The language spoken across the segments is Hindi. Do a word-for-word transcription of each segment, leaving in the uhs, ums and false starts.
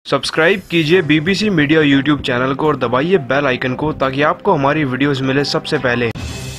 सब्सक्राइब कीजिए बीबीसी मीडिया यूट्यूब चैनल को और दबाइए बेल आइकन को ताकि आपको हमारी वीडियोस मिले सबसे पहले।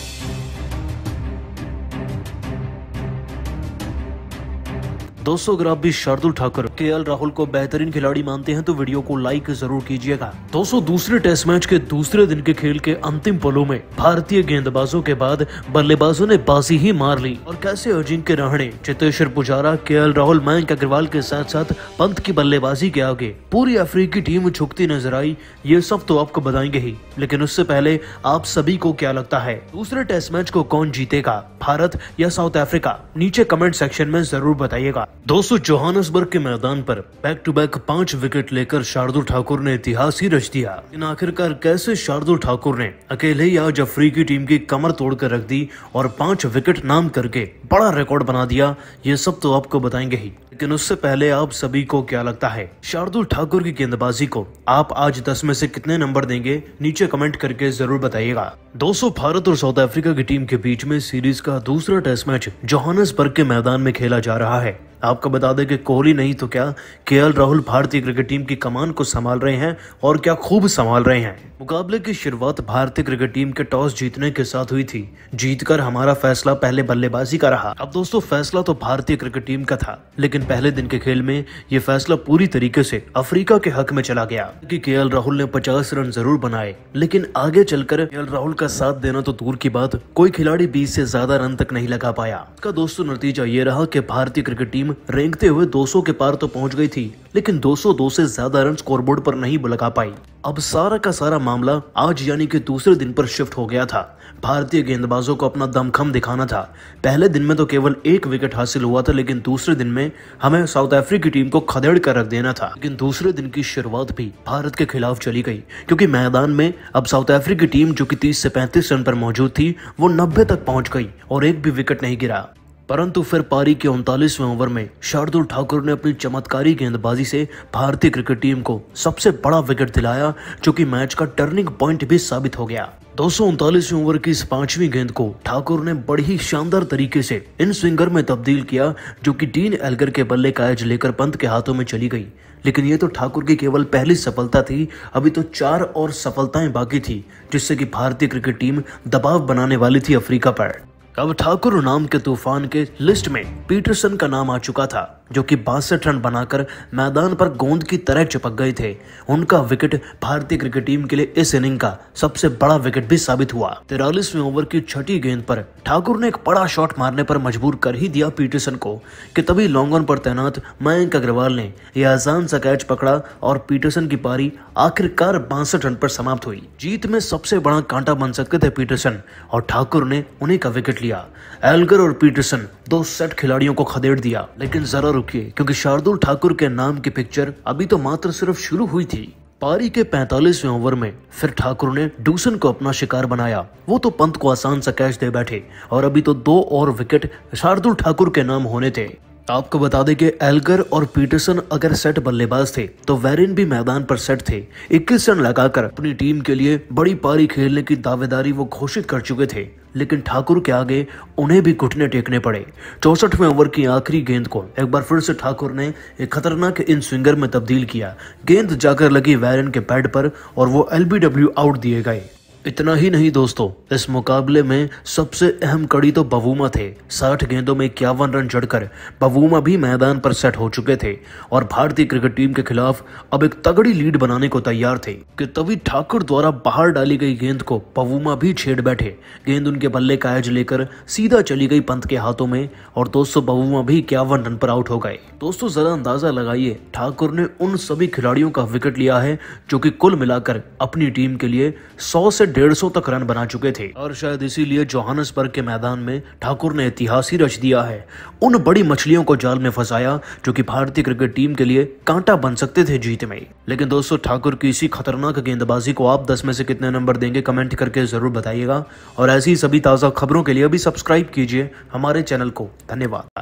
दोस्तों, अगर आप भी शार्दुल ठाकुर केएल राहुल को बेहतरीन खिलाड़ी मानते हैं तो वीडियो को लाइक जरूर कीजिएगा। दोस्तों, दूसरे टेस्ट मैच के दूसरे दिन के खेल के अंतिम पलों में भारतीय गेंदबाजों के बाद बल्लेबाजों ने बाजी ही मार ली और कैसे अजिंक्य रहाणे, चेतेश्वर पुजारा, केएल राहुल, मयंक अग्रवाल के साथ साथ पंत की बल्लेबाजी के आगे पूरी अफ्रीकी टीम झुकती नजर आई, ये सब तो आपको बताएंगे ही। लेकिन उससे पहले आप सभी को क्या लगता है, दूसरे टेस्ट मैच को कौन जीतेगा, भारत या साउथ अफ्रीका? नीचे कमेंट सेक्शन में जरूर बताइएगा। दोस्तों, जोहानसबर्ग के मैदान पर बैक टू बैक पांच विकेट लेकर शार्दुल ठाकुर ने इतिहास ही रच दिया। लेकिन आखिरकार कैसे शार्दुल ठाकुर ने अकेले ही आज अफ्रीकी टीम की कमर तोड़कर रख दी और पांच विकेट नाम करके बड़ा रिकॉर्ड बना दिया, ये सब तो आपको बताएंगे ही। लेकिन उससे पहले आप सभी को क्या लगता है, शार्दुल ठाकुर की गेंदबाजी को आप आज दस में से कितने नंबर देंगे? नीचे कमेंट करके जरूर बताइएगा। दोस्तों, भारत और साउथ अफ्रीका की टीम के बीच में सीरीज का दूसरा टेस्ट मैच जोहानसबर्ग के मैदान में खेला जा रहा है। आपको बता दें कि कोहली नहीं तो क्या केएल राहुल भारतीय क्रिकेट टीम की कमान को संभाल रहे हैं और क्या खूब संभाल रहे हैं। मुकाबले की शुरुआत भारतीय क्रिकेट टीम के टॉस जीतने के साथ हुई थी। जीतकर हमारा फैसला पहले बल्लेबाजी का रहा। अब दोस्तों, फैसला तो भारतीय क्रिकेट टीम का था, लेकिन पहले दिन के खेल में ये फैसला पूरी तरीके से अफ्रीका के हक में चला गया कि केएल राहुल ने पचास रन जरूर बनाए, लेकिन आगे चलकर केएल राहुल का साथ देना तो दूर की बात, कोई खिलाड़ी बीस से ज्यादा रन तक नहीं लगा पाया। इसका दोस्तों नतीजा ये रहा कि भारतीय क्रिकेट टीम रेंगते हुए दो सौ के पार तो पहुंच गई थी, लेकिन दो सौ दो से ज्यादा रन स्कोरबोर्ड पर नहीं लगा पाई। अब सारा का सारा मामला आज यानी कि दूसरे दिन पर शिफ्ट हो गया था। भारतीय गेंदबाजों को अपना दमखम दिखाना था। पहले दिन में तो केवल एक विकेट हासिल हुआ था, लेकिन दूसरे दिन में हमें साउथ अफ्रीका की टीम को खदेड़ कर रख देना था। लेकिन दूसरे दिन की शुरुआत भी भारत के खिलाफ चली गई, क्योंकि मैदान में अब साउथ अफ्रीका की टीम जो कि तीस से पैंतीस रन पर मौजूद थी, वो नब्बे तक पहुंच गई और एक भी विकेट नहीं गिरा। परंतु फिर पारी के उनतालीसवें ओवर में शार्दुल ठाकुर ने अपनी चमत्कारी गेंदबाजी से भारतीय क्रिकेट टीम को सबसे बड़ा विकेट दिलाया, जो कि मैच का टर्निंग पॉइंट भी साबित हो गया। दो सौ उनतालीसवें ओवर की इस पांचवी गेंद को ठाकुर ने बड़ी ही शानदार तरीके से इन स्विंगर में तब्दील किया, जो कि डीन एल्गर के बल्ले का एज लेकर पंत के हाथों में चली गई। लेकिन ये तो ठाकुर की केवल पहली सफलता थी, अभी तो चार और सफलताएं बाकी थी, जिससे कि भारतीय क्रिकेट टीम दबाव बनाने वाली थी अफ्रीका पर। अब ठाकुर नाम के तूफान के लिस्ट में पीटरसन का नाम आ चुका था, जो कि बासठ रन बनाकर मैदान पर गोंद की तरह चिपक गए थे। उनका विकेट भारतीय क्रिकेट टीम के लिए इस इनिंग का सबसे बड़ा विकेट भी साबित हुआ। तिरालीसवें ओवर की छठी गेंद पर ठाकुर ने एक बड़ा शॉट मारने पर मजबूर कर ही दिया पीटरसन को, कि तभी लॉन्ग ऑन पर तैनात मयंक अग्रवाल ने यह आसान सा कैच पकड़ा और पीटरसन की पारी आखिरकार बासठ रन पर समाप्त हुई। जीत में सबसे बड़ा कांटा बन सकते थे पीटरसन, और ठाकुर ने उन्हीं का विकेट लिया। एल्गर और पीटरसन दो सेट खिलाड़ियों को खदेड़ दिया। लेकिन जरा रुकिए, क्योंकि शार्दुल ठाकुर के नाम की पिक्चर अभी तो मात्र सिर्फ शुरू हुई थी। पारी के पैंतालीसवें ओवर में फिर ठाकुर ने डूसन को अपना शिकार बनाया। वो तो पंत को आसान सा कैच दे बैठे और अभी तो दो और विकेट शार्दुल ठाकुर के नाम होने थे। आपको बता दें कि एल्गर और पीटरसन अगर सेट बल्लेबाज थे तो वेरिन भी मैदान पर सेट थे। इक्कीस रन लगाकर अपनी टीम के लिए बड़ी पारी खेलने की दावेदारी वो घोषित कर चुके थे, लेकिन ठाकुर के आगे उन्हें भी घुटने टेकने पड़े। चौसठवें ओवर की आखिरी गेंद को एक बार फिर से ठाकुर ने एक खतरनाक इन स्विंगर में तब्दील किया। गेंद जाकर लगी वेरिन के पैड पर और वो एलबीडब्ल्यू आउट दिए गए। इतना ही नहीं दोस्तों, इस मुकाबले में सबसे अहम कड़ी तो बवूमा थे। साठ गेंदों में इक्यावन रन जड़कर बवूमा भी मैदान पर सेट हो चुके थे और भारतीय क्रिकेट टीम के खिलाफ अब एक तगड़ी लीड बनाने को तैयार थे, कि तभी ठाकुर द्वारा बाहर डाली गई गेंद को बवूमा भी छेड़ बैठे। गेंद उनके बल्ले का एज लेकर सीधा चली गई पंत के हाथों में और दोस्तों बवूमा भी इक्यावन रन पर आउट हो गए। दोस्तों, जरा अंदाजा लगाइए, ठाकुर ने उन सभी खिलाड़ियों का विकेट लिया है जो कि कुल मिलाकर अपनी टीम के लिए सौ से डेढ़ सौ तक रन बना चुके थे, और शायद इसीलिए जोहानसबर्ग के मैदान में ठाकुर ने इतिहास ही रच दिया है। उन बड़ी मछलियों को जाल में फंसाया जो कि भारतीय क्रिकेट टीम के लिए कांटा बन सकते थे जीत में। लेकिन दोस्तों, ठाकुर की इसी खतरनाक गेंदबाजी को आप दस में से कितने नंबर देंगे? कमेंट करके जरूर बताइएगा और ऐसी सभी ताजा खबरों के लिए अभी सब्सक्राइब कीजिए हमारे चैनल को। धन्यवाद।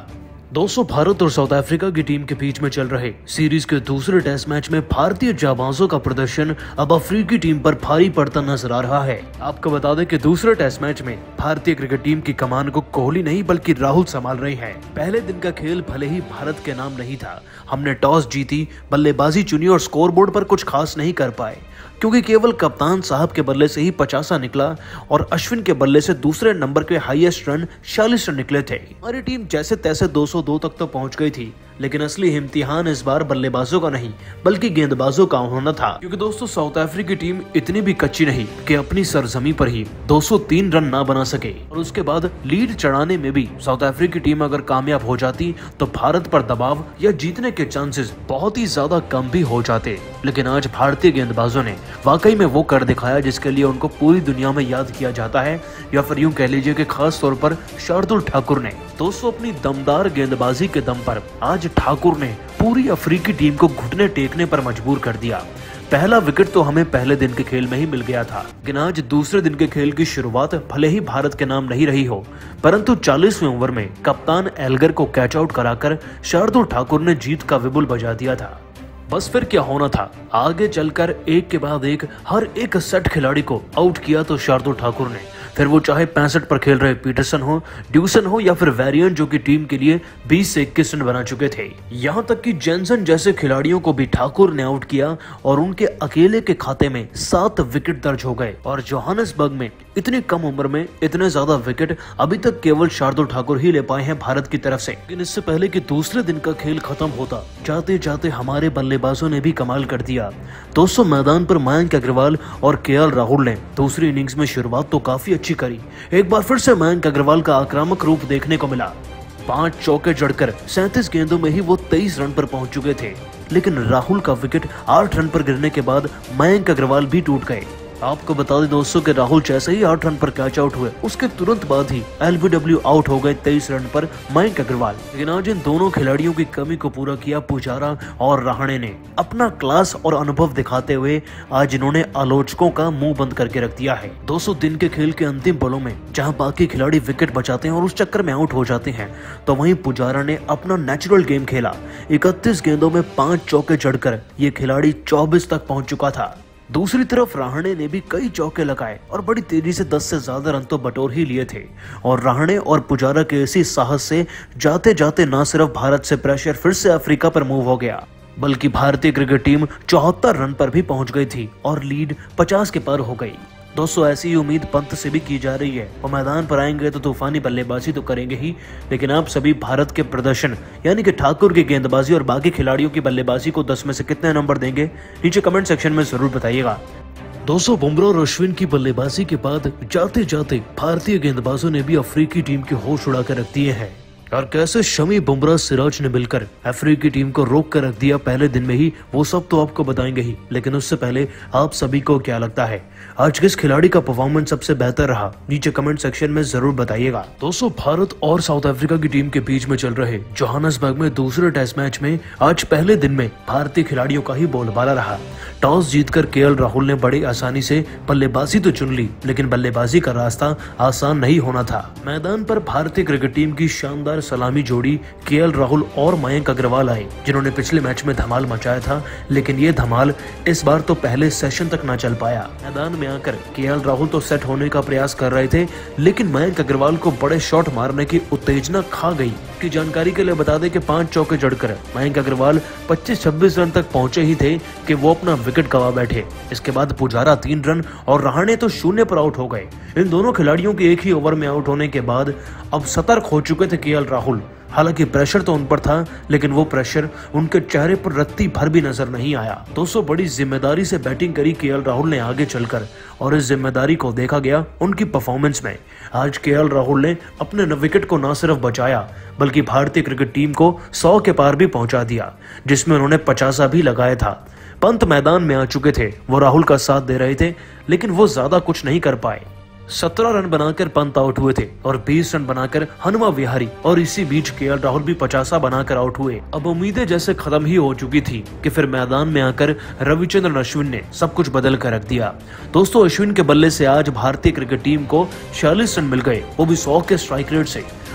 दोस्तों भारत और साउथ अफ्रीका की टीम के बीच में चल रहे सीरीज के दूसरे टेस्ट मैच में भारतीय जाबाजों का प्रदर्शन अब अफ्रीकी टीम पर भारी पड़ता नजर आ रहा है। आपको बता दें कि दूसरे टेस्ट मैच में भारतीय क्रिकेट टीम की कमान को कोहली नहीं बल्कि राहुल संभाल रहे हैं। पहले दिन का खेल भले ही भारत के नाम नहीं था, हमने टॉस जीती, बल्लेबाजी चुनी और स्कोरबोर्ड पर कुछ खास नहीं कर पाए क्योंकि केवल कप्तान साहब के बल्ले से ही पचासा निकला और अश्विन के बल्ले से दूसरे नंबर के हाईएस्ट रन छियालीस रन निकले थे। हमारी टीम जैसे तैसे दो सौ दो तक तो पहुंच गई थी, लेकिन असली इम्तिहान इस बार बल्लेबाजों का नहीं बल्कि गेंदबाजों का होना था क्योंकि दोस्तों साउथ अफ्रीका की टीम इतनी भी कच्ची नहीं कि अपनी सरजमी पर ही दो सौ तीन रन ना बना सके और उसके बाद लीड चढ़ाने में भी साउथ अफ्रीका की टीम अगर कामयाब हो जाती तो भारत पर दबाव या जीतने के चांसेस बहुत ही ज्यादा कम भी हो जाते। लेकिन आज भारतीय गेंदबाजों ने वाकई में वो कर दिखाया जिसके लिए उनको पूरी दुनिया में याद किया जाता है, या फिर यूं कह लीजिए कि खास तौर पर शार्दुल ठाकुर ने दोस्तों अपनी दमदार गेंदबाजी के दम पर आज ठाकुर ने पूरी अफ्रीकी टीम को घुटने टेकने पर मजबूर कर दिया। पहला विकेट तो हमें पहले दिन के खेल में ही मिल गया था, लेकिन आज दूसरे दिन के खेल की शुरुआत भले ही भारत के नाम नहीं रही हो, परंतु चालीसवें ओवर में कप्तान एल्गर को कैच आउट कराकर शार्दुल ठाकुर ने जीत का विबुल बजा दिया था। बस फिर क्या होना था, आगे चलकर एक के बाद एक हर एक सेट खिलाड़ी को आउट किया तो शार्दुल ठाकुर ने, फिर वो चाहे पैंसठ पर खेल रहे पीटरसन हो, ड्यूसन हो या फिर वेरियन जो कि टीम के लिए बीस से इक्कीस रन बना चुके थे। यहाँ तक कि जेनसन जैसे खिलाड़ियों को भी ठाकुर ने आउट किया और उनके अकेले के खाते में सात विकेट दर्ज हो गए। और जोहानसबर्ग में इतनी कम उम्र में इतने ज्यादा विकेट अभी तक केवल शार्दुल ठाकुर ही ले पाए हैं भारत की तरफ से। लेकिन इससे पहले कि दूसरे दिन का खेल खत्म होता, जाते जाते हमारे बल्लेबाजों ने भी कमाल कर दिया। दोस्तों मैदान पर मयंक अग्रवाल और केएल राहुल ने दूसरी इनिंग्स में शुरुआत तो काफी अच्छी करी। एक बार फिर से मयंक अग्रवाल का आक्रामक रूप देखने को मिला। पांच चौके जड़कर सैंतीस गेंदों में ही वो तेईस रन पर पहुंच चुके थे, लेकिन राहुल का विकेट आठ रन पर गिरने के बाद मयंक अग्रवाल भी टूट गए। आपको बता दें दोस्तों कि राहुल जैसे ही आठ रन पर कैच आउट हुए उसके तुरंत बाद ही एलबीडब्ल्यू आउट हो गए तेईस रन पर मयंक अग्रवाल। लेकिन आज इन दोनों खिलाड़ियों की कमी को पूरा किया पुजारा और रहाणे ने। अपना क्लास और अनुभव दिखाते हुए आज इन्होंने आलोचकों का मुंह बंद करके रख दिया है। दो सौ दिन के खेल के अंतिम पलों में जहां बाकी खिलाड़ी विकेट बचाते हैं और उस चक्कर में आउट हो जाते हैं, तो वहीं पुजारा ने अपना नेचुरल गेम खेला। इकतीस गेंदों में पांच चौके जड़कर ये खिलाड़ी चौबीस तक पहुंच चुका था। दूसरी तरफ रहाणे ने भी कई चौके लगाए और बड़ी तेजी से दस से ज्यादा रन तो बटोर ही लिए थे। और रहाणे और पुजारा के इसी साहस से जाते जाते न सिर्फ भारत से प्रेशर फिर से अफ्रीका पर मूव हो गया, बल्कि भारतीय क्रिकेट टीम चौहत्तर रन पर भी पहुंच गई थी और लीड पचास के पार हो गई। दोस्तों ऐसी उम्मीद पंत से भी की जा रही है, वो मैदान पर आएंगे तो तूफानी बल्लेबाजी तो करेंगे ही, लेकिन आप सभी भारत के प्रदर्शन यानी कि ठाकुर की गेंदबाजी और बाकी खिलाड़ियों की बल्लेबाजी को दस में से कितने नंबर देंगे, नीचे कमेंट सेक्शन में जरूर बताइएगा। दोस्तों बुमराह और अश्विन की बल्लेबाजी के बाद जाते जाते भारतीय गेंदबाजों ने भी अफ्रीकी टीम के होश उड़ा कर रख दिए हैं। और कैसे शमी, बुमराह, सिराज ने मिलकर अफ्रीकी टीम को रोक कर रख दिया पहले दिन में ही, वो सब तो आपको बताएंगे ही। लेकिन उससे पहले आप सभी को क्या लगता है आज किस खिलाड़ी का परफॉर्मेंस सबसे बेहतर रहा, नीचे कमेंट सेक्शन में जरूर बताइएगा। दोस्तों भारत और साउथ अफ्रीका की टीम के बीच में चल रहे जोहानसबर्ग में दूसरे टेस्ट मैच में आज पहले दिन में भारतीय खिलाड़ियों का ही बोलबाला रहा। टॉस जीतकर केएल राहुल ने बड़ी आसानी से बल्लेबाजी तो चुन ली, लेकिन बल्लेबाजी का रास्ता आसान नहीं होना था। मैदान पर भारतीय क्रिकेट टीम की शानदार सलामी जोड़ी केएल राहुल और मयंक अग्रवाल आए, जिन्होंने पिछले मैच में धमाल मचाया था, लेकिन ये धमाल इस बार तो पहले सेशन तक न चल पाया। मैदान में आकर केएल राहुल तो सेट होने का प्रयास कर रहे थे, लेकिन मयंक अग्रवाल को बड़े शॉट मारने की उत्तेजना खा गई। की जानकारी के लिए बता दें कि पांच चौके जड़कर मयंक अग्रवाल पच्चीस छब्बीस रन तक पहुंचे ही थे कि वो अपना विकेट गवा बैठे। इसके बाद पुजारा तीन रन और रहाणे तो शून्य पर आउट हो गए। इन दोनों खिलाड़ियों के एक ही ओवर में आउट होने के बाद अब सतर्क हो चुके थे केएल राहुल। हालांकि प्रेशर तो उन पर था, लेकिन वो प्रेशर उनके चेहरे पर रत्ती भर भी नजर नहीं आया। दोस्तों बड़ी जिम्मेदारी से बैटिंग करी केएल राहुल ने आगे चलकर, और इस जिम्मेदारी को देखा गया उनकी परफॉर्मेंस में। आज केएल राहुल ने अपने विकेट को न सिर्फ बचाया बल्कि भारतीय क्रिकेट टीम को सौ के पार भी पहुंचा दिया, जिसमें उन्होंने पचासा भी लगाया था। पंत मैदान में आ चुके थे, वो राहुल का साथ दे रहे थे, लेकिन वो ज्यादा कुछ नहीं कर पाए। सत्रह रन बनाकर पंत आउट हुए थे और बीस रन बनाकर हनुमा विहारी, और इसी बीच केएल राहुल भी पचासा बनाकर आउट हुए। अब उम्मीदें जैसे खत्म ही हो चुकी थी कि फिर मैदान में आकर रविचंद्रन अश्विन ने सब कुछ बदल कर रख दिया। दोस्तों अश्विन के बल्ले से आज भारतीय क्रिकेट टीम को छियालीस रन मिल गए, वो भी सौ के स्ट्राइक रेट से।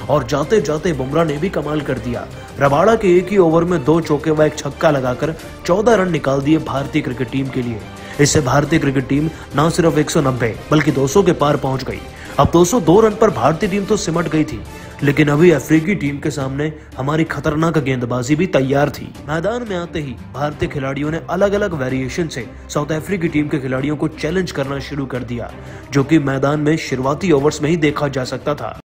और जाते जाते बुमराह ने भी कमाल कर दिया। रबाड़ा के एक ही ओवर में दो चौके व एक छक्का लगाकर चौदह रन निकाल दिए भारतीय क्रिकेट टीम के लिए। इससे भारतीय क्रिकेट टीम न सिर्फ एक सौ नब्बे बल्कि दो सौ के पार पहुंच गई। अब दो सौ दो रन पर भारतीय टीम तो सिमट गई थी, लेकिन अभी अफ्रीकी टीम के सामने हमारी खतरनाक गेंदबाजी भी तैयार थी। मैदान में आते ही भारतीय खिलाड़ियों ने अलग अलग वेरिएशन से साउथ अफ्रीकी टीम के खिलाड़ियों को चैलेंज करना शुरू कर दिया, जो कि मैदान में शुरुआती ओवर्स में ही देखा जा सकता था।